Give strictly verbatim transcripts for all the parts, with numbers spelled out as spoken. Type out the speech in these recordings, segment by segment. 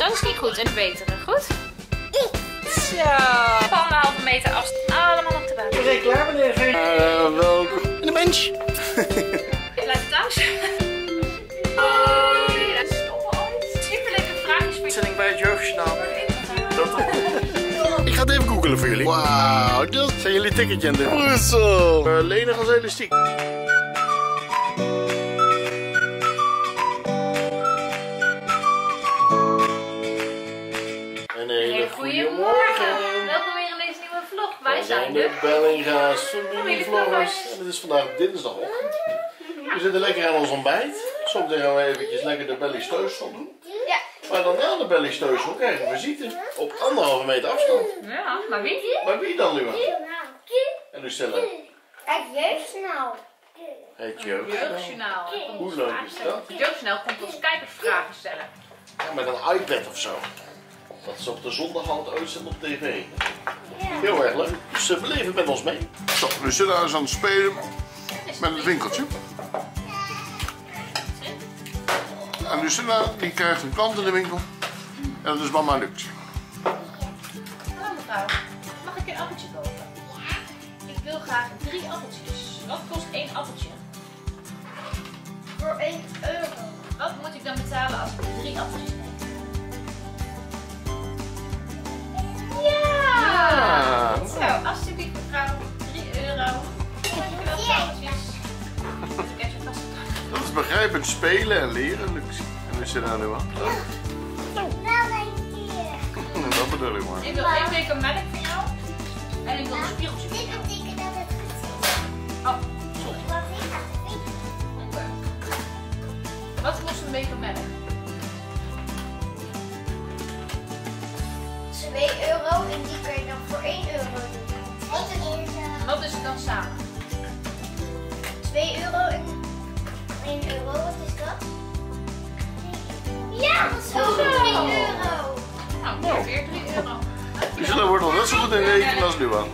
Dat is niet goed. En de betere. Goed? Zo. Anderhalve meter afstand. Allemaal op de buik. We zijn klaar, meneer. Uh, welkom. In de bench. Blijf thuis. Hoi. Dat is toch ooit. Superleuke vraagjes voor je. Zit ik bij het jeugdjournaal. Ik ga het even googelen voor jullie. Wauw, dat zijn jullie ticketje aan de zo. Uh, lenig als elastiek. Een hele goede morgen. Welkom weer in deze nieuwe vlog. Wij, Wij zijn de de Bellinga's familievloggers. En het is vandaag dinsdagochtend. We zitten lekker aan ons ontbijt. Zometeen gaan we eventjes lekker de Belly Steusel doen. Ja. Maar dan na de Belly Steusel krijgen we visite. Op anderhalve meter afstand. Ja, maar wie? Maar wie dan, Luan? En Lucella? Het jeugdjournaal. Het jeugd. Jeugdjournaal. Hoe leuk is dat? Het Jeugdjournaal komt ons kijkers vragen stellen. Ja, met een iPad of zo. Dat is op de zondag al het uitzenden op tv. Heel erg leuk. Dus uh, beleef het met ons mee. Zo, Lucella is aan het spelen met het winkeltje. En Lucella die krijgt een klant in de winkel. En dat is mama Lux. Hallo mevrouw, mag ik een appeltje kopen? Ja. Ik wil graag drie appeltjes. Wat kost één appeltje? Voor één euro. Wat moet ik dan betalen als ik drie appeltjes neem? Ja! Zo, alsjeblieft mevrouw, drie euro. Dankjewel voor de appeltjes. Ik heb ze vast. Dat is begrijpend spelen en leren, Lux. En Lucella nu aan. Wel een keer. Dat bedoel ik maar. Ik wil één beker melk van jou. En ik wil een spiegeltje van Dit jou. betekent dat het goed is. Oh, Wat is dat? oké. Wat kost een beker melk? twee euro en die kun je dan voor één euro doen. Wat is Wat is het dan samen? twee euro en één euro, wat is dat? Ja, dat is ook drie euro. Nou, weer weer drie euro. Lucella wordt al net zo goed in rekenen als Luan.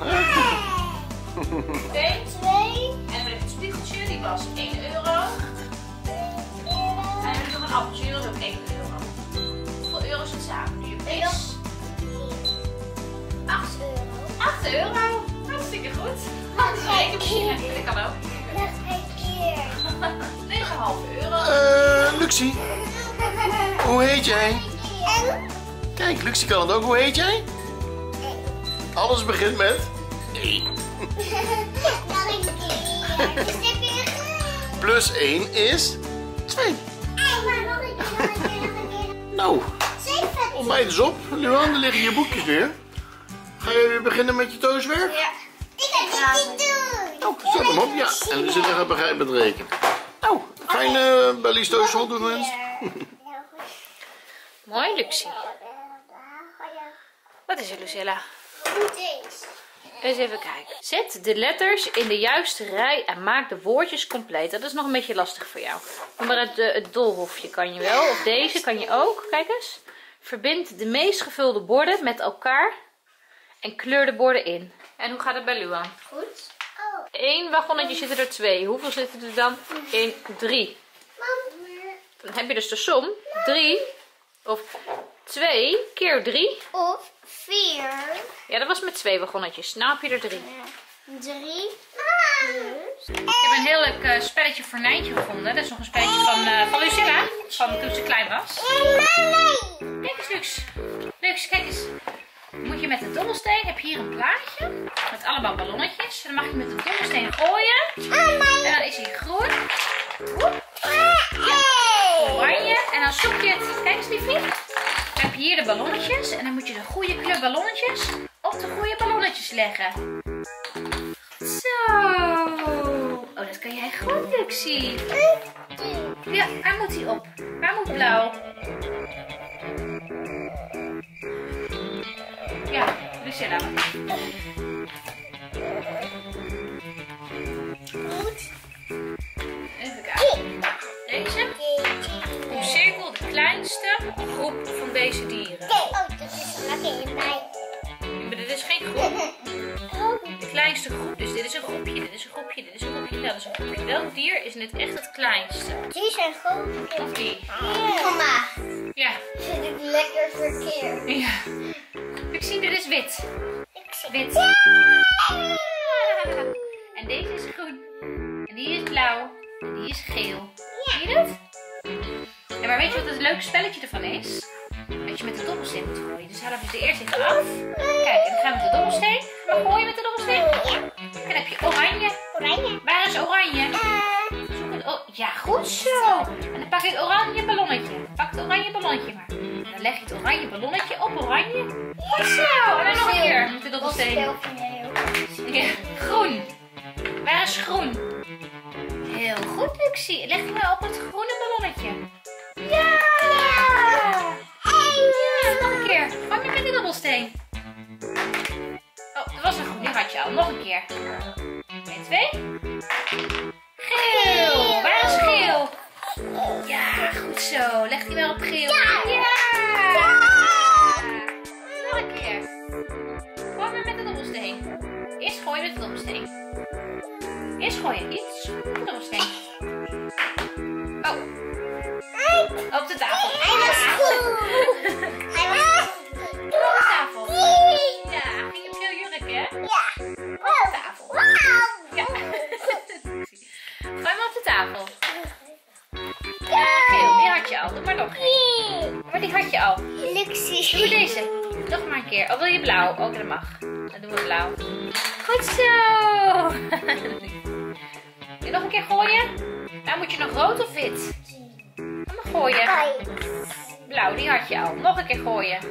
Oké. Twee. En we hebben het spiegeltje, die was één euro. En we hebben nog een appeltje, dat is ook één euro. Hoeveel euro is het samen? Nu En dan- is acht euro. acht euro. Hartstikke goed. Nog Dat is een rekenmachine. keer. Dat kan ook. Nog een keer. negen komma vijf euro. Eh, Luxie, hoe heet jij? En? Kijk, Luxie kan het ook. Hoe heet jij? Alles begint met één. Nog een keer. Dus heb je Plus één is twee. maar nog een keer, nog een keer, nog een keer. Nou, Zeven. ontbijt is op. Luan, er liggen je boekjes weer. Ga je weer beginnen met je thuiswerk? Ja. Ik heb dit niet doen. Nou, zet hem op. Ja, en we zitten gaan begrijpend rekenen. Nou, fijne uh, Belly Steusel doen we eens. Mooi, Luxie. Wat is er, Lucella? Goed is. Eens even kijken. Zet de letters in de juiste rij en maak de woordjes compleet. Dat is nog een beetje lastig voor jou. Maar het, uh, het doolhofje kan je wel. Of deze kan je ook. Kijk eens. Verbind de meest gevulde borden met elkaar. En kleur de borden in. En hoe gaat het bij Luan? Goed. Oh. Eén wagonnetje zitten er twee. Hoeveel zitten er dan? Eén, drie. Mam. Dan heb je dus de som. Drie. Of twee keer drie. Of vier. Ja, dat was met twee wagonnetjes. Nou heb je er drie. Drie. Dus. Ik heb een heel leuk uh, spelletje voor Nijntje gevonden. Dat is nog een spelletje van, uh, van Lucella. Van toen ze klein was. Kijk eens, Lux. Lux, kijk eens. Dan moet je met de dobbelsteen, heb je hier een plaatje. Met allemaal ballonnetjes. En dan mag je met de dobbelsteen gooien. En dan is hij groen. Ja, oranje. En dan zoek je het. Kijk eens, liefie. Dan heb je hier de ballonnetjes. En dan moet je de goede kleur ballonnetjes op de goede ballonnetjes leggen. Zo. Oh, dat kan jij goed, Luxie. Ja, waar moet hij op? Waar moet blauw? Ja, Lucella. Goed. Even kijken. Deze. Omcirkel de kleinste groep van deze dieren. Oh, dat is er lekker in bij. Maar dit is geen groep. De kleinste groep. Dus dit is een groepje, dit is een groepje, dit is een groepje, dat is een groepje. Welk dier is net echt het kleinste? Die zijn goed. Of die? Mama. Ja. Vind ik lekker voor Ja. Luxie, dit is wit. Wit. En deze is groen. En die is blauw. En die is geel. Zie je dat? En maar weet je wat het leuke spelletje ervan is? Dat je met de dobbelsteen moet gooien. Dus halen we de eerste even af. Kijk, en dan gaan we met de dobbelsteen. Maar gooien met de dobbelsteen. En dan heb je oranje. Oranje. Waar is oranje? Zoek het o- ja, goed zo. En dan pak ik het oranje ballonnetje. Pak het oranje ballonnetje maar. En dan leg je het oranje ballonnetje op oranje. Goed zo. En dan nog een keer met de dobbelsteen. Ja, groen. Waar is groen? Heel goed, Luxie. Leg je maar op het groene ballonnetje. Ja! Ja, nog een keer. Gooi maar met de dobbelsteen. Oh, dat was een groen. Die had je al. Nog een keer. één, twee. Geel. Waar is geel? Ja, goed zo. Leg die wel op geel. Ja! Nog een keer. Gooi maar met de dobbelsteen. Eerst gooien met de dobbelsteen. Eerst gooien. Iets met de dobbelsteen. Oh. Op de tafel. Hij was goed. Hij was goed. Op de tafel. Ja, ging je veel jurk, hè? Ja. Op de tafel. Ja. Gooi maar op de tafel. Ja, geel. Die had je al. Doe maar nog één. Maar die had je al. Doe Luxie. maar deze. Nog maar een keer. Of wil je blauw? Ook dat mag. Dan doen we blauw. Goed zo. Wil je nog een keer gooien? Nou, moet je nog rood of wit? Ga maar gooien. Blauw, die had je al. Nog een keer gooien.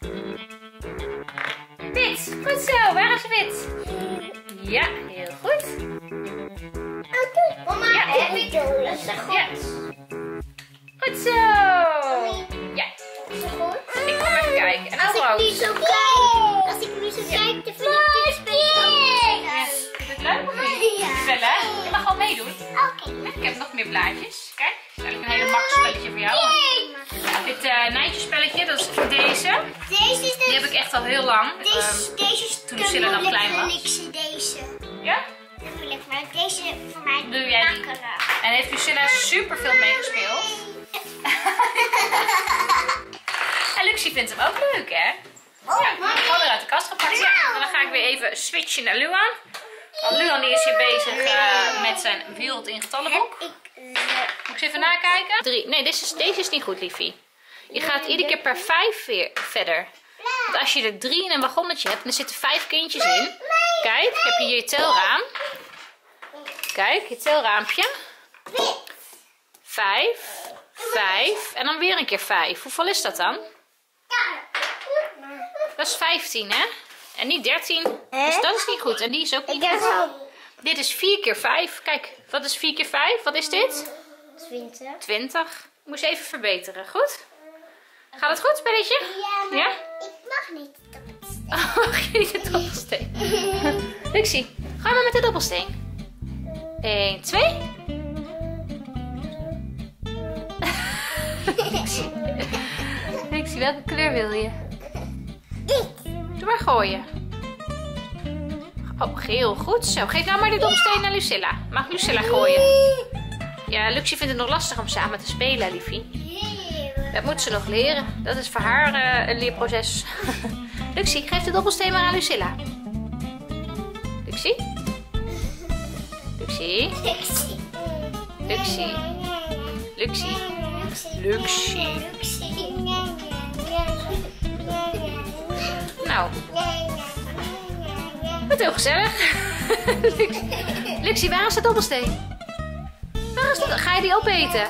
Wit. Goed zo. Waar is wit? Ja, heel goed. Mama, Ja, heb ik dat is goed. Ja. Goed zo. Ja, Is dat goed? ik kom even kijken. En Als dan ik nu rood. zo kijk, als ik nu zo kijk, dan vind ik dit spelletje ook Ja, leuk. vind je het leuk of niet? Ja. Gezellig. Je mag al meedoen. Oké. Ik heb nog meer blaadjes. Kijk, dat is eigenlijk een hele makkelijk spelletje voor jou. Dit uh, nijtjespelletje, dat is deze. Deze is Die heb de... ik echt al heel lang. Deze, Ehm, deze is toen de Lucilla nog klein was. moeilijkste, deze. ja? De moeilijkste, maar deze voor mij Doe jij die? makkelijker. En heeft Lucilla super veel meegespeeld. En Luxie vindt hem ook leuk, hè? Oh, Ja, ik heb hem gewoon weer uit de kast gepakt. Ja, en dan ga ik weer even switchen naar Luan. Want Luan die is hier bezig uh, met zijn wereld in getallenboek. Ik, uh, Moet ik eens even nakijken? Drie. Nee, deze is, deze is niet goed, liefie. Je gaat iedere keer per vijf weer verder. Want als je er drie in een wagonnetje hebt en er zitten vijf kindjes in. Kijk, heb je hier je telraam. Kijk, je telraampje. Vijf, vijf en dan weer een keer vijf. Hoeveel is dat dan? Dat is vijftien, hè? En niet dertien. Dus dat is niet goed. En die is ook niet goed. Dit is vier keer vijf. Kijk, wat is vier keer vijf? Wat is dit? twintig. twintig. Ik moest even verbeteren. Goed? Gaat het goed, spelletje? Ja, maar Ja? ik mag niet op het steen. Oh, mag je niet de dobbelsteen? Luxie, ga maar met de dobbelsteen. één, twee. Luxie. Luxie, welke kleur wil je? Doe maar gooien. Oh, geel. Goed zo. Geef nou maar de dobbelsteen aan Lucilla. Mag Lucilla gooien? Ja, Luxie vindt het nog lastig om samen te spelen, liefie. Dat moet ze nog leren. Dat is voor haar uh, een leerproces. Luxie, geef de dobbelsteen maar aan Lucilla. Luxie? Luxie? Luxie? Luxie? Luxie? Nou, wat heel gezellig. Luxie. Luxie, waar is de dobbelsteen? Waar is de... Ga je die opeten?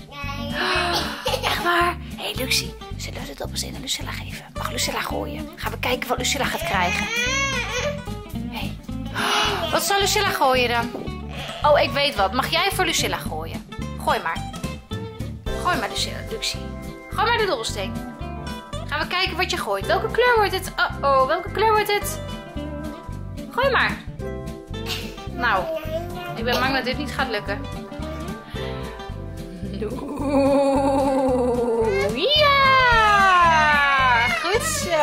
Echt waar? Hé hey, Luxie, zullen we de dobbelsteen aan Lucilla geven? Mag Lucilla gooien? Gaan we kijken wat Lucilla gaat krijgen. Hey. Wat zal Lucilla gooien dan? Oh, ik weet wat. Mag jij voor Lucilla gooien? Gooi maar. Gooi maar, Lucilla, Luxie. Gooi maar de dobbelsteen. Gaan we kijken wat je gooit. Welke kleur wordt het? Oh, oh, welke kleur wordt het? Gooi maar. Nou, ik ben bang dat dit niet gaat lukken. Oeh, ja! Goed zo!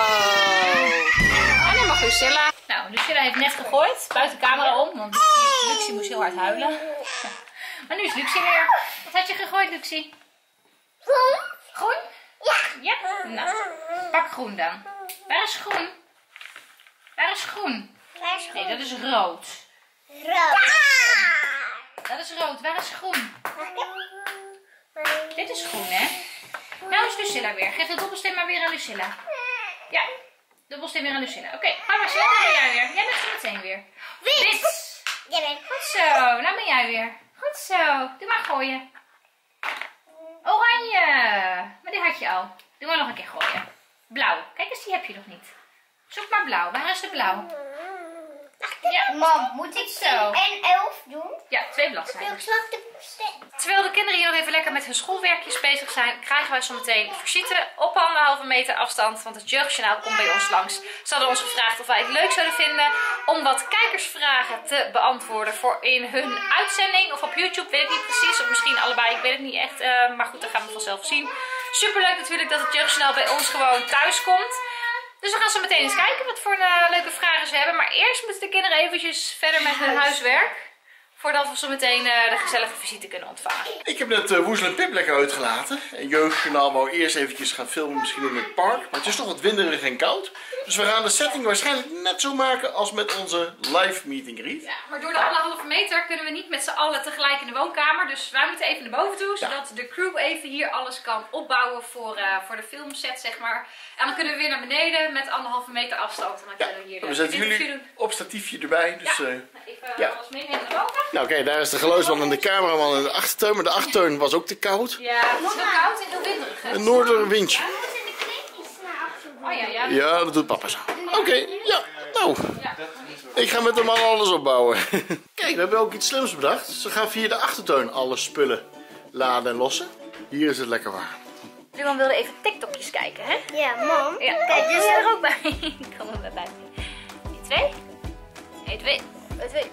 En dan mag Lucilla. Nou, Lucilla heeft net gegooid. Buiten de camera om, want Luxie moest heel hard huilen. Maar nu is Luxie weer. Wat had je gegooid, Luxie? Groen? Groen? Ja. Ja? Nou, pak Pak groen dan. Waar is groen? Waar is groen? Waar is Nee, groen? dat is rood. Rood. Dat is rood. Waar is groen? Dit is groen, hè? Nou is Lucilla weer. Geef de dobbelsteen maar weer aan Lucilla. Ja, dobbelsteen weer aan Lucilla. Oké, okay, ga maar snel. Dan ben jij weer. Jij bent zo meteen weer. Wit. Wit. Jij bent Goed zo. Nou ben jij weer. Goed zo. Doe maar gooien. Oranje. Maar die had je al. Doe maar nog een keer gooien. Blauw. Kijk eens, die heb je nog niet. Zoek maar blauw. Waar is de blauw? Ja. Mam, moet ik Zo. tien en elf doen? Ja, twee bladzijden. Ik slag de steen. Terwijl de kinderen hier nog even lekker met hun schoolwerkjes bezig zijn, krijgen wij zo meteen visite op anderhalve meter afstand. Want het Jeugdjournaal komt bij ons langs. Ze hadden ons gevraagd of wij het leuk zouden vinden om wat kijkersvragen te beantwoorden voor in hun uitzending. Of op YouTube, weet ik niet precies. Of misschien allebei, ik weet het niet echt. Uh, maar goed, dat gaan we vanzelf zien. Superleuk natuurlijk dat het Jeugdjournaal bij ons gewoon thuis komt. Dus we gaan zo meteen eens kijken wat voor uh, leuke vragen ze hebben. Maar eerst moeten de kinderen eventjes verder met hun huiswerk. Voordat we zo meteen uh, de gezellige visite kunnen ontvangen. Ik heb net uh, Woezel en Pip lekker uitgelaten. En Jeugdjournaal wou eerst eventjes gaan filmen, misschien in het park. Maar het is toch wat winderig en koud. Dus we gaan de setting waarschijnlijk net zo maken als met onze live meeting greet. Ja, maar door de anderhalve meter kunnen we niet met z'n allen tegelijk in de woonkamer. Dus wij moeten even naar boven toe. Zodat ja. de crew even hier alles kan opbouwen voor, uh, voor de filmset, zeg maar. En dan kunnen we weer naar beneden met anderhalve meter afstand. En dan ja. kunnen we hier we zetten jullie doen. op statiefje erbij. Dus, ja. uh, even ja. alles meenemen naar boven. Nou oké, okay, daar is de geluidsman en de cameraman in de achtertuin. Maar de achtertuin was ook te koud. Ja, het is heel koud en heel winderig. Hè? Een noordenwindje. Oh ja, ja. Ja, dat doet papa zo. Oké, okay, ja. Nou, ja. Ik ga met hem al alles opbouwen. Kijk, we hebben ook iets slims bedacht. Ze gaan via de achtertuin alle spullen laden en lossen. Hier is het lekker warm. Luan wilde even TikTokjes kijken, hè? Ja, mam. Ja. Kijk, dus er ook bij. Ik kan er bij. één, twee. één, twee. één, twee.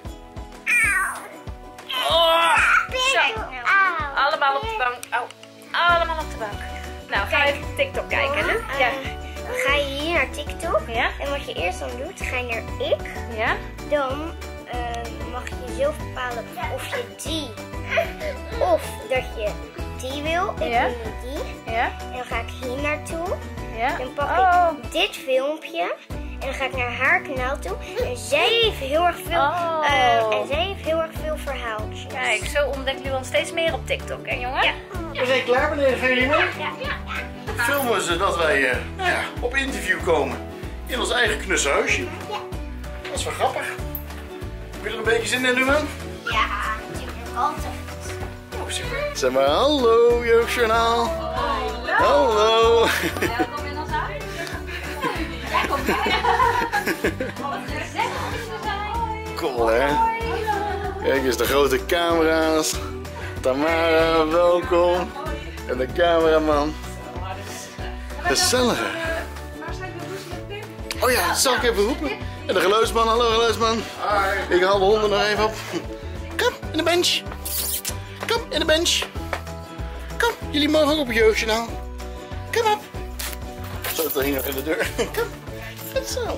Oh, zo. Allemaal op de bank. Oh. Allemaal op de bank. Nou, ga even TikTok kijken, hè? Ja. Dan ga je hier naar TikTok. Ja. En wat je eerst dan doet, ga je naar ik. Ja. Dan uh, mag je zelf bepalen of je die of dat je die wil. Ik ja. wil die. Ja. En dan ga ik hier naartoe. Ja. Dan pak oh. ik dit filmpje. En dan ga ik naar haar kanaal toe. En zij heeft heel erg veel, oh. uh, en zij heeft heel erg veel verhaaltjes. Kijk, zo ontdekt Luan steeds meer op TikTok, hè jongen? Ja. We zijn klaar beneden, gaan jullie mee? Ja. Ja. Filmen ze dat wij uh, nou ja, op interview komen in ons eigen knusse huisje. Ja. Dat is wel grappig. Heb je er een beetje zin in, Luan? Ja, natuurlijk altijd. Oh, super. Zeg maar hallo, Jeugdjournaal. Hallo. Hallo. Welkom in ons huis. Jij komt binnen. Wat gezellig te zijn. Cool, hè? Kijk eens de grote camera's. Tamara, welkom. En de cameraman. Gezellig. Waar zijn de Woezel en Pip? Oh ja, dat zal ik even roepen. En de geluidsman, hallo geluidsman. Hi. Ik haal de honden nog even op. Kom, in de bench. Kom, in de bench. Kom, jullie mogen ook op het Jeugdjournaal. Kom op. Zo, dat hing nog in de deur. Kom, goed zo.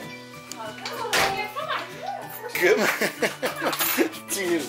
Kom. Tuurlijk.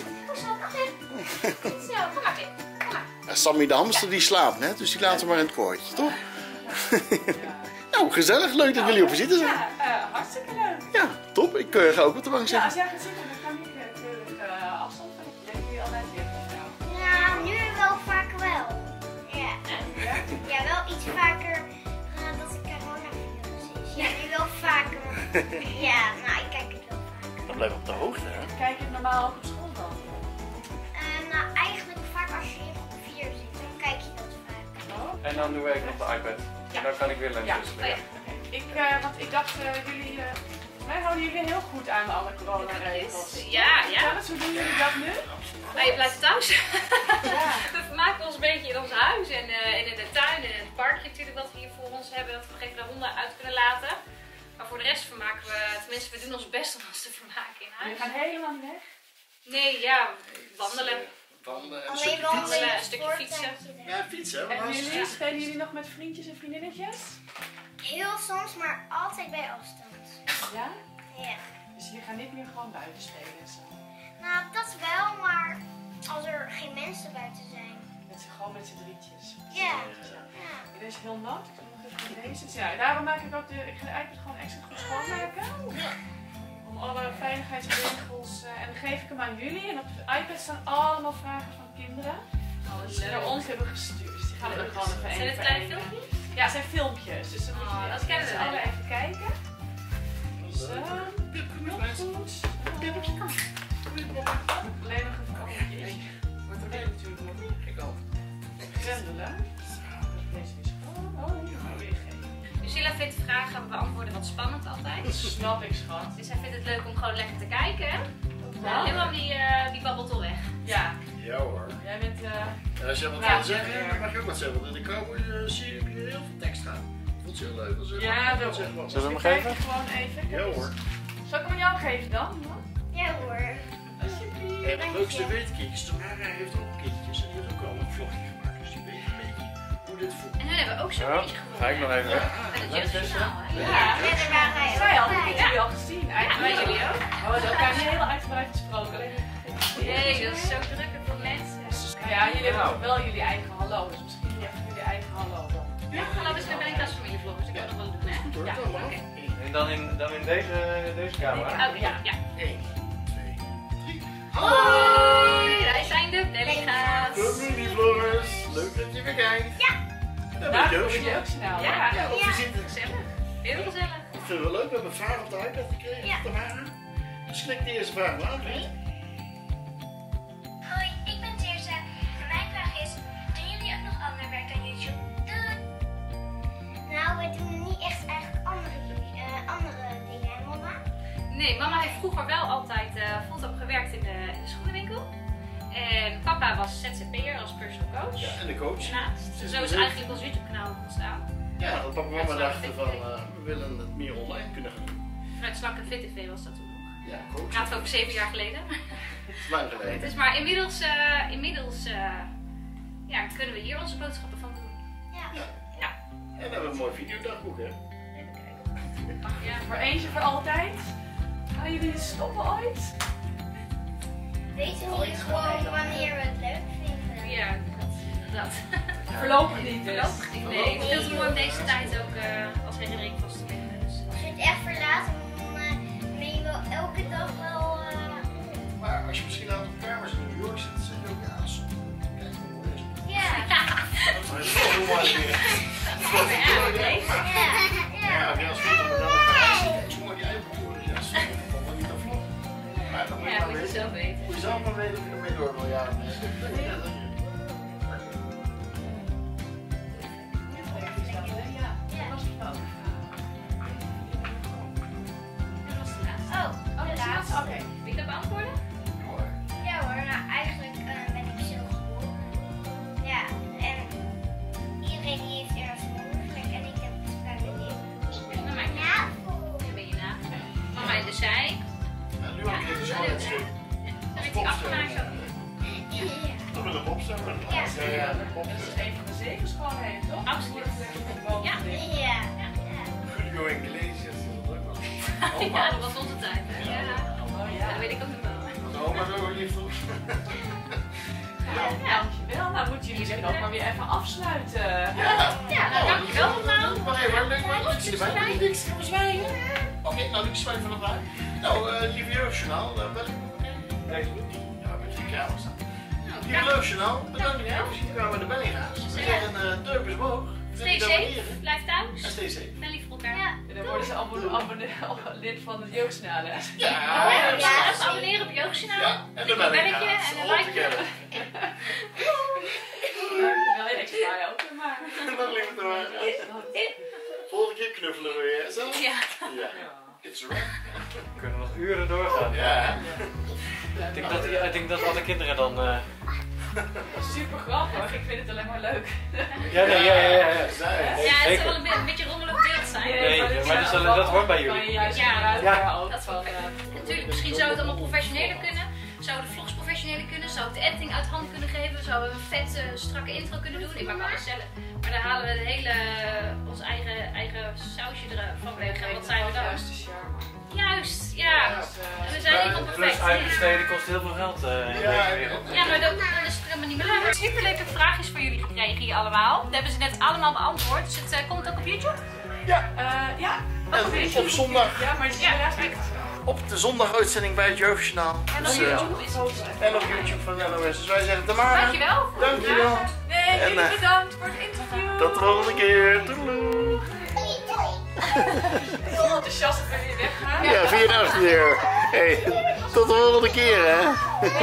Ja, Sammy de hamster die slaapt net, dus die laten we maar in het kooitje, toch? Nou, gezellig. Leuk dat jullie op visite zijn. Ja, uh, hartstikke leuk. Ja, top. Ik uh, ga ook op de bank Ja, zitten. als jij gaat zitten, dan kan ik natuurlijk uh, afstand van. Ik denk jullie altijd weer van jou. Ja, nu wel vaak wel. Ja. Ja? Ja, wel iets vaker nadat het coronavirus is. Ja, nu wel vaker. Ja, maar ik kijk het wel vaker. Dan blijf op de hoogte, hè? Kijk je normaal ook op school dan? Uh, nou, eigenlijk vaak als je in groep vier zit, dan kijk je dat vaak. Oh. En dan doe ik op de iPad. Ja. Dan kan ik weer Ja, lunches. oh, ja. Okay. Ik, uh, want ik dacht, uh, jullie, uh, wij houden jullie heel goed aan alle coronaregels. Ja, ja. Hoe doen jullie dat nu? Maar je blijft thuis. Ja. We vermaken ons een beetje in ons huis en, uh, en in de tuin en in het parkje natuurlijk wat we hier voor ons hebben. Dat we nog even de honden uit kunnen laten. Maar voor de rest vermaken we, tenminste we doen ons best om ons te vermaken in huis. Jullie gaan helemaal niet weg? Nee, ja, wandelen. Wandelen en een Alleen stukje wandelen, fietsen. een stukje fietsen. Ja, fietsen. En hè? jullie, spelen jullie nog met vriendjes en vriendinnetjes? Heel soms, maar altijd bij afstand. Ja? Ja. Dus jullie gaan niet meer gewoon buiten spelen en zo? Nou, dat wel, maar als er geen mensen buiten zijn. Met z'n, gewoon met z'n drietjes. Ja. Ja. Ja. Het is heel nat. Ik doe nog even Deze, ja, daarom maak ik ook de, ik ga de iPad gewoon extra goed schoonmaken. Om alle veiligheidsregels uh, en dan geef ik hem aan jullie. En op de iPad staan allemaal vragen van kinderen. Die ze naar ons hebben gestuurd. Dus die gaan we er gewoon even Zijn het kleine filmpjes? Ja, het zijn filmpjes. Dus dan moet je Oh, dat die kennen we alle wel. even kijken. Zo, nog goed. Alleen nog even een Wat er weer natuurlijk nog niet. Ik al. grendelen. Deze is gewoon. Oh, die gaan we weer geven. Lucilla vindt vragen beantwoorden wat spannend altijd. Snap ik, schat. Dus hij vindt het leuk om gewoon lekker te kijken. Ja. Helemaal die, uh, die babbelt al weg. Ja, Ja hoor. jij bent. Uh, En als je wat Ja, wil zeggen, ja. dan mag je ook wat zeggen. Want in de cowboy uh, zie je heel veel tekst gaan. Ik vond het heel leuk. Als Ja, dat daarom. zeggen wat. Zullen we ik hem kijk geven? gewoon even. Ja hoor. Zal ik hem aan jou geven dan? Ja hoor. Alsjeblieft. En het leukste weet kindjes. Tamara heeft ook kindjes. En die heeft ook al een vlogje gemaakt. Dus die weet een beetje hoe dit voelt. En hun hebben ook zo'n Ja, beetje gewonnen. ga ik nog even. Met het jeugdjournaal, hè? Ja. Ja, daar waren wij Zij ook al, ik bij. heb jullie al gezien. Ja, Eigenlijk. wij jullie ook. Oh, we hebben elkaar niet heel uitgebreid gesproken. Alleen Jee, dat is zo druk voor mensen. ja, jullie hebben ook wel jullie eigen hallo. Dus misschien even jullie eigen hallo dan. Ja, hallo, we zijn bij een familievlog, dus ik kan nog wel doen, hè? Hoor, Ja, dan maar. oké. En dan in, dan in deze, deze camera. Oké, ja. ja. één, twee, drie. Hoi, wij zijn de Bellinga's. Familievloggers. Leuk dat je weer kijkt. Ja. Dat ben Daar ik kom Joosje. je ook snel. Ja. Ja, op Ja. visite. Gezellig. Heel gezellig. Ik vind het wel leuk. We hebben een vraag op de iPad gekregen. Ja. Tamara. Dus klik de eerste vraag maar aan. Hoi, ik ben Teerse. En mijn vraag is, doen jullie ook nog ander werk aan YouTube? Doei! Nou, we doen niet echt eigenlijk andere, uh, andere dingen, hè mama? Nee, mama heeft vroeger wel altijd uh, fulltime gewerkt in de, in de schoenenwinkel. En papa was Z Z P'er als personal coach. Ja, en de coach. Daarnaast. Zo is eigenlijk ons YouTube kanaal ontstaan. Ja, dat papa en Het mama is dachten wel van, een uh, we willen het meer online kunnen gaan doen. Vanuit Slank en Fit T V was dat toen nog. Ja, coach. Gaat over zeven jaar geleden. Het is lang Het geleden. is maar inmiddels, uh, inmiddels uh, ja, kunnen we hier onze boodschappen van doen. Ja. En we hebben een mooi videodagboek, hè? Even kijken. Ja, Voor eentje voor altijd. Gaan jullie stoppen ooit? Weten we niet gewoon wanneer we het leuk vinden? ja dat. dat. Voorlopig niet dus. Voorlopig niet. Nee, het is veel te mooi om deze tijd ook uh, als herinnering vast te leggen. Dus. Als je het echt verlaat, dan uh, ben je wel elke dag wel... Uh... Maar als je misschien aan de kamers in New York zit, dan zeg je ook, ja, soms. Kijk, hoe mooi is het? Ja. Dat is wel heel mooi weer. Ja, nee. Ja. Ja, Ja. als je als goed op de kamers zit, kijk, zo mooi die eigen ja, soms komt wel niet aan vlog. Maar dan moet je Ja, maar moet je weten. zelf weten. Moet je zelf maar weten of je ermee door wil, ja. Nee. Ja, dat is- Ja, dat was het wel. Dat was de laatste. Oh, Oh, dat is helaas. het? Oké. Wil je dat beantwoorden? mooi. Ja hoor, nou eigenlijk uh, ben ik zo geboren. Ja, en iedereen die heeft er een moedervlek en ik heb het bij mijn neer. Ja, dan maak je Ja. Dan ben je na. Mama in de zij. En nu ook even zo het stuk. Dan heeft hij afgemaakt zo. Ja. Dat wil een popstemmer. Ja. Ja, ja, een Dat is popstemmer. een van de zegens gewoon heen, toch? Absoluut. Ja. Ja. Julio Iglesias, dat is leuk man. Ja, dat was onze tijd. Hè? Ja. Oh Ja, ja. dat weet ik ook nog wel. Dat oma zo lief toch? Ja, dankjewel. Nou moeten jullie zich ook maar weer even afsluiten. Ja. Ja, nou, dankjewel allemaal. Wacht even, leuk maar niks erbij. Maar die niks gaan we zwaaien. Oké, nou ik zwaai vanaf daar. Nou, uh, lieve Jeugdjournaal, uh, bel ik oké? Deze doet die. Ja, met drie kamers staan. Lieve Jeugdjournaal, bedankt voor het zien kwamen de Bellinga's. We zeggen een uh, duimpjes omhoog. Stay safe, blijf En thuis. stay safe. En lief voor elkaar. Ja. En dan worden ze abonne- abonne- lid van het jeugdjournaal. hè? Ja, Ja, Ja. ja, abonneren op Jeugdjournaal. Ja, en de Klik op het belletje Bellinga's. en een All like. together. Dankjewel. Ja, ik zwaai ook weer maar. Dag lieve Tamara. Volgende keer knuffelen we weer. Zo? Ja. Ja. It's a wrap. We kunnen nog uren doorgaan. Ja. Ik denk dat, ik denk dat alle kinderen dan... Uh... Super grappig. Ik vind het alleen maar leuk. Ja, nee, ja, ja, ja. ja. Ja, het zal wel een, be- een beetje een rommelig beeld zijn. Nee, maar dat, is, dat hoort bij jullie. Ja, Ja. ook dat van. is Natuurlijk, misschien zou het allemaal professioneler kunnen. Zouden de vlogs professioneler kunnen. Zou ik de editing uit handen kunnen geven. Zouden we een vette, strakke intro kunnen doen. Ik maak alles zelf. Maar dan halen we het hele, ons eigen, eigen sausje ervan weg. En wat zijn we dan? Juist de charme. Juist, ja. Dus, eh, We zijn niet Plus onperfect. uitbesteden kost heel veel geld uh, in Ja, deze wereld. Ja, maar dan, dan is het helemaal niet meer leuk. Superleuke vraagjes voor jullie gekregen hier allemaal. Dat hebben ze net allemaal beantwoord. Dus het uh, komt ook op YouTube? Ja. Uh, ja. En op zondag. Ja, maar ja, ja, op de zondaguitzending bij het Jeugdjournaal. En op Dus, YouTube is het. En op YouTube van N O S. Dus wij zeggen Tamara. Dankjewel. Dankjewel. Nee, En, jullie uh, bedankt voor het interview. Tot de volgende keer. Doei. Heel enthousiast dat jullie weggaan. Ja, vier achter weer. Hey, tot de volgende keer, hè. Ja.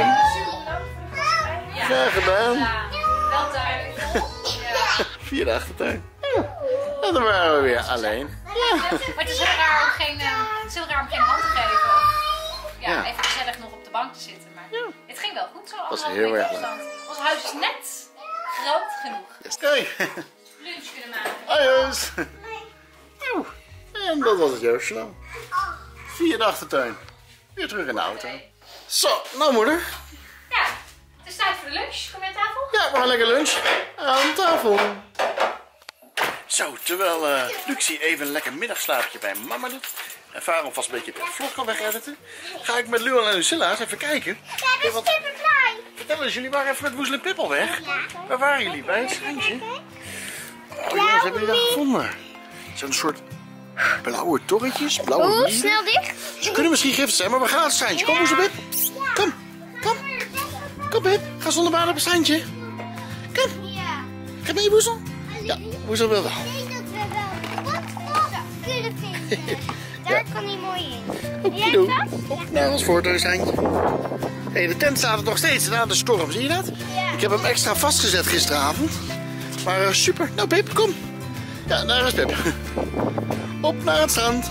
Graag gedaan. Ja. Wel duidelijk. Ja. Via de achtertuin. En dan waren we weer alleen. Maar het is heel raar om geen, uh, het is heel raar om geen hand te geven. Of, ja, Ja. even gezellig nog op de bank te zitten. Maar Ja. het ging wel goed zo. Was anderhalve heel meter erg leuk. afstand. Ons huis is net groot genoeg. Yes. Kijk. Lunch kunnen maken. Ajus. Oeh. En dat was het Jeugdjournaal. Via de achtertuin. Weer terug in de auto. Zo, nou moeder. Ja, het is tijd voor de lunch. Kom je aan tafel? Ja, we gaan lekker lunch. Aan tafel. Zo, terwijl uh, Luxie even een lekker middagslaapje bij mama doet. En Varon vast een beetje de vlog kan wegediten. Ga ik met Luan en Lucilla eens even kijken. Ja, dat is Wat- superklein. Vertel eens, jullie waren even met Woezel en Pip al weg. Waar waren jullie? Bij het schijntje? Oh Blauwe jongens, hebben jullie dat mier. gevonden? Zo'n soort blauwe torretjes, blauwe Oeh, mieren. snel dicht. Ze kunnen misschien giftig zijn, maar we gaan het schijntje. Kom Woezel, Pip. Kom, kom. Kom Pip, ga zonder baan op het schijntje. Kom, Ja. ga mee Woezel. Ja, Woezel wil wel. Ik denk dat we wel wat kunnen vinden. Daar kan hij mooi in. Wil jij Okido. dat? Op naar ons voortuinschijntje. Hey, de tent staat er nog steeds na de storm, zie je dat? Ja. Ik heb hem extra vastgezet gisteravond. Maar uh, super. Nou Pip, kom. Ja, daar is Pip. Op naar het strand.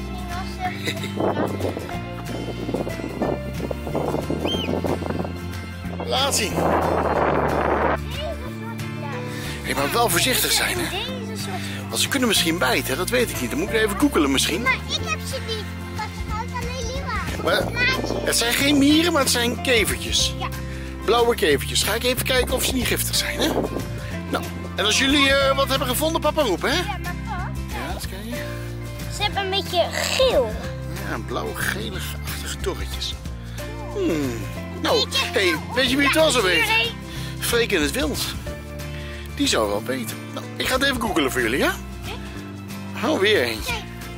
Laat zien. Hey, maar wel voorzichtig zijn, hè? Deze soort. Want ze kunnen misschien bijten, dat weet ik niet. Dan moet ik even googelen misschien. Maar ik heb ze niet. Dat is alleen Lila. Maar Maatje. het zijn geen mieren, maar het zijn kevertjes. Ja. Blauwe kevertjes. Ga ik even kijken of ze niet giftig zijn, hè? Nou, en als jullie uh, wat hebben gevonden, papa roepen, hè? Ja, maar pap, Ja, eens kijken. ze hebben een beetje geel. Ja, blauw-gelig-achtige torretjes. Hmm. Nou, hey, weet je wie het wel zo weet? Freek in het wild. Die zou wel weten. Nou, ik ga het even googelen voor jullie, ja? Oh, weer eentje.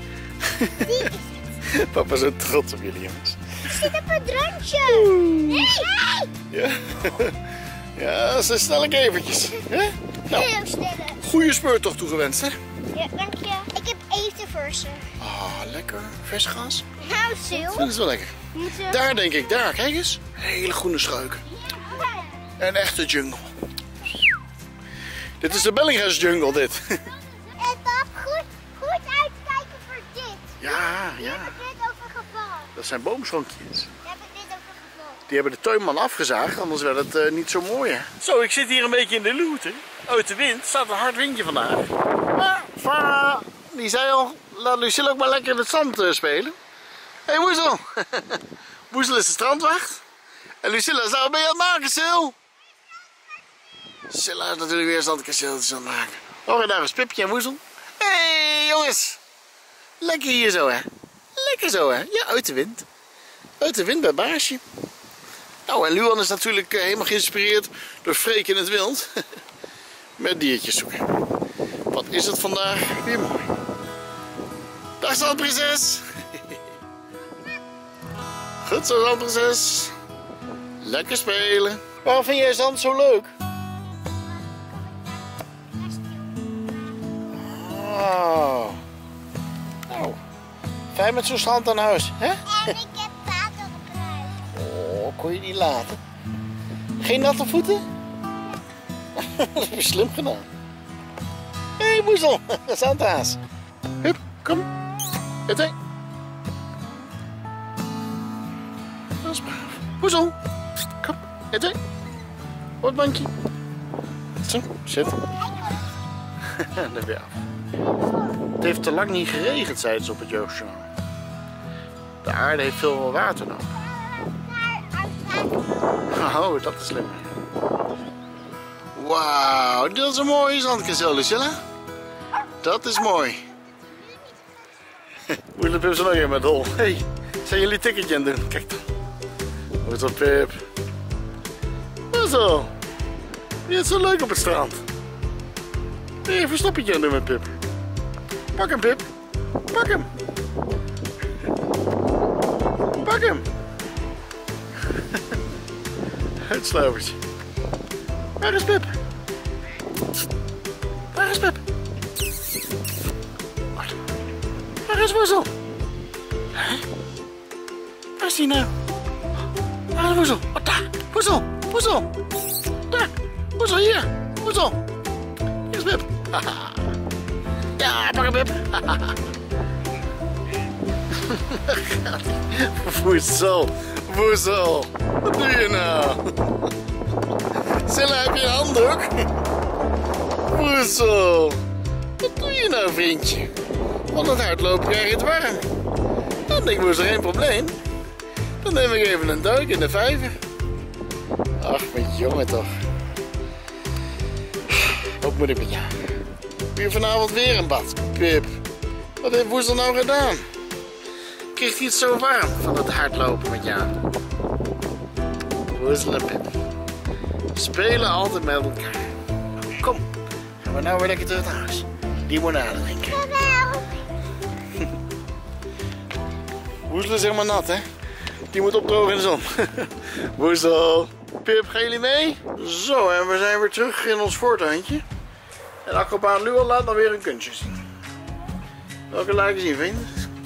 Papa is zo trots op jullie, jongens. Er zit op een drankje. Nee. Ja, ja dat zijn snelle kevertjes. Hè? Nou, Heel snelle. goede speurtocht toegewenst, hè? Ja, dank je. Ik heb eten voor ze. Ah, lekker. Vers gas. Nou, Sil. Dat is wel lekker. Moeten... Daar denk ik, daar, kijk eens. Hele groene struiken. Een echte jungle. Dit is de Bellinghams jungle, dit. En pap, goed, goed uitkijken voor dit. Ja, We ja. hebben dit over gevallen. Dat zijn boomschonkjes. We hebben dit over gevallen. Die hebben de tuinman afgezaagd, anders werd het uh, niet zo mooi, hè. Zo, ik zit hier een beetje in de luwte. Uit de wind. staat een hard windje vandaag. Maar Farah, die zei al, laat Lucille ook maar lekker in het zand uh, spelen. Hé, hey, Woezel. Woezel is de strandwacht. En Lucilla, zou ben je aan het maken, Sil? Silla is natuurlijk weer zandkasteeltjes aan het maken. Oh, en daar is Pipje en Woezel. Hé, hey, jongens. Lekker hier zo, hè. Lekker zo, hè. Ja, uit de wind. Uit de wind bij Baasje. Nou, en Luan is natuurlijk uh, helemaal geïnspireerd door Freek in het wild. Met diertjes zoeken. Wat is het vandaag weer mooi. Dag zandprinses. Goed zo, zandprinses. Lekker spelen. Waarom vind jij zand zo leuk? Oh. Nou, fijn met zo'n strand aan huis, hè? En ik heb water op huis. Oh, kon je niet laten? Geen natte voeten? Dat heb je slim gedaan. Hé, hey, Woezel, zandhaas. Hup, kom. Zitten. Dat is braaf. Woezel, kom, zitten. Op het bankje. Zo, zit. En dan weer af. Het heeft te lang niet geregend, zeiden ze op het Jeugdjournaal. De aarde heeft veel water nodig. Oh, dat is slim. Wauw, dat is een mooie zandkasteel, Lucilla. Dat is mooi. Hoe Pip zo nog even met dol. Hey, zijn jullie ticketje aan het doen? Kijk dan. Hoe is dat, Pip? Zo. Je het zo leuk op het strand. Wil je even een stoppetje aan doen met Pip? Pak hem, Pip. Pak hem. Pak hem. Het slovertje. Waar is Pip? Waar is Pip? Waar is Woezel? Huh? Waar is die nou? Waar is Woezel? Oh, daar. Woezel. Woezel. Daar. Woezel, hier. Woezel. Hier is Pip. Ja, pak hem, Pip. Woezel. Woezel. Wat doe je nou? Zilla, heb je een handdoek? Woezel. Wat doe je nou, vriendje? Van het hardlopen krijg je het warm. Dan denk ik, Woezel, geen probleem. Dan neem ik even een duik in de vijver. Ach, met jongen toch. Wat moet ik met jou? Wil je vanavond weer een bad, Pip? Wat heeft Woezel nou gedaan? Kreeg hij het zo warm van het hardlopen met jou? Woezel en Pip spelen altijd met elkaar. Kom, gaan we nou weer lekker terug naar huis. Limonade drinken. Woezel is helemaal nat, hè? Die moet opdrogen in de zon. Woezel. Pip, gaan jullie mee? Zo, en we zijn weer terug in ons voortuintje. En acrobaat Luan laat nog weer een kunstje zien. Welke laat ik zien, vrienden?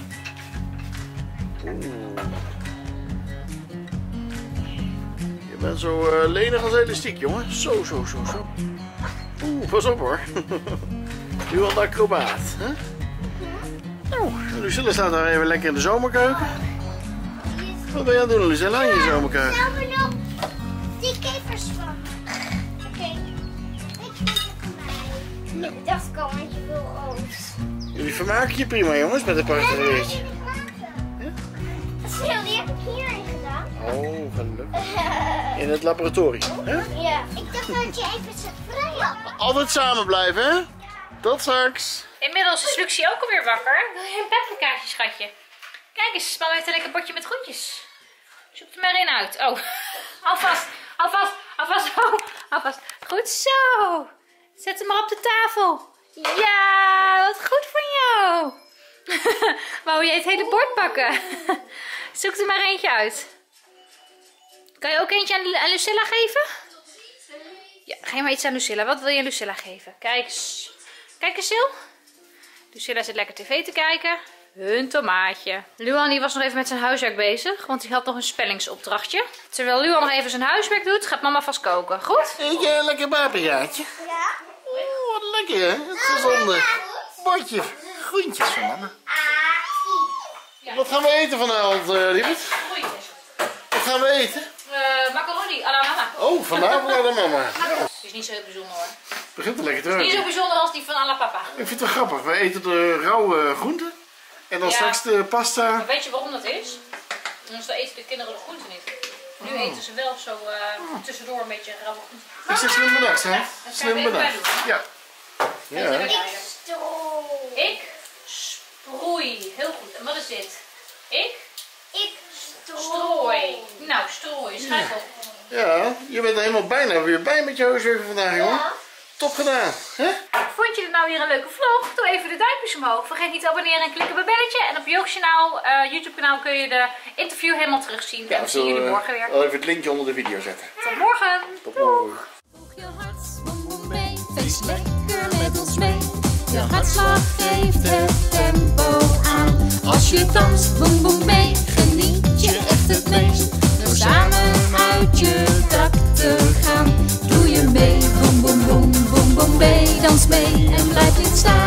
Je bent zo uh, lenig als elastiek, jongen. Zo, zo, zo, zo. Oeh, pas op hoor. Luan de acrobaat. Hè? Nou, Lucilla staat daar even lekker in de zomerkeuken. Wat ben je aan het doen, Lucilla, in je zomerkeuken? Nou, maar nog die kevers van. Oké, ik vind het mij. Ik dacht al, want je wil rood. Jullie vermaken je prima, jongens, met een prachtig weertje. Sil, die heb ik hierin gedaan. Oh, gelukkig. In het laboratorium, hè? Ja, ik dacht dat je even zet vrij had. Altijd samen blijven, hè? Tot straks. Inmiddels is Luxie ook alweer wakker. Wil je een pepperkaartje, schatje? Kijk eens, mama heeft een lekker bordje met groentjes. Zoek er maar één uit. Oh, alvast, alvast, alvast, oh, alvast. Goed zo. Zet hem maar op de tafel. Ja, wat goed van jou. Wou jij het hele bord pakken? Zoek er maar eentje uit. Kan je ook eentje aan, aan Lucilla geven? Ja, geef maar iets aan Lucilla. Wat wil je aan Lucilla geven? Kijk eens. Kijk eens, Sil. Lucilla zit lekker tv te kijken. Hun tomaatje. Luan die was nog even met zijn huiswerk bezig, want hij had nog een spellingsopdrachtje. Terwijl Luan nog even zijn huiswerk doet, gaat mama vast koken. Goed? Eet je een lekker paprikaatje? Ja. Oeh, wat lekker hè? Het gezonde bordje groentjes van mama. Wat gaan we eten vanavond, uh, lieverd? Wat gaan we eten? Uh, macaroni à la mama. Oh, vanavond naar de mama. Ja. Het is niet zo heel bijzonder hoor. Het begint er lekker te Niet zo ruiken. bijzonder als die van à la papa. Ik vind het wel grappig. We eten de rauwe groenten. En dan Ja. straks de pasta. Maar weet je waarom dat is? Anders dan eten de kinderen de groenten niet. Nu eten ze wel zo uh, tussendoor een beetje rauwe groenten. Is dat slim bedacht, hè? Dat Slim zijn we even bedacht. bij doen. Ja. Ja. Ik Strooi. Ik sproei. Heel goed. En wat is dit? Ik Ik strooi. strooi. Nou, strooi. Schrijf op. Ja, je bent er helemaal bijna weer bij met je huiswerk vandaag, jongen. Ja. Top gedaan, hè? Vond je dit nou weer een leuke vlog? Doe even de duimpjes omhoog. Vergeet niet te abonneren en klikken op het belletje. En op je kanaal, uh, YouTube kanaal kun je de interview helemaal terugzien. en we zien jullie morgen weer. Wel even het linkje onder de video zetten. Tot morgen. Tot morgen. Voeg je hart, boem boem mee, feest lekker met ons mee. Je hartslag geeft het tempo aan. Als je danst, boem boem mee, geniet je echt het meest. Door samen uit je dak te gaan, doe je mee, boem boem boem boem boem mee. Dans mee en blijf niet staan.